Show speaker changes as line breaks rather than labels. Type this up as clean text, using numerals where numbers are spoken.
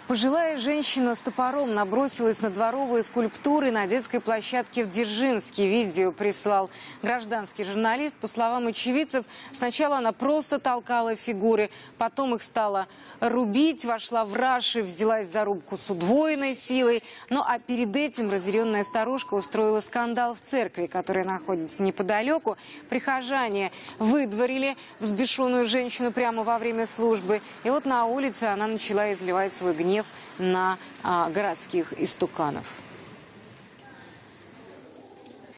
Пожилая женщина с топором набросилась на дворовые скульптуры на детской площадке в Дзержинске. Видео прислал гражданский журналист. По словам очевидцев, сначала она просто толкала фигуры, потом их стала рубить, вошла в раж и взялась за рубку с удвоенной силой. Ну а перед этим разъяренная старушка устроила скандал в церкви, которая находится неподалеку. Прихожане выдворили взбешенную женщину прямо во время службы. И вот на улице она начала изливать свой гнев на городских истуканов.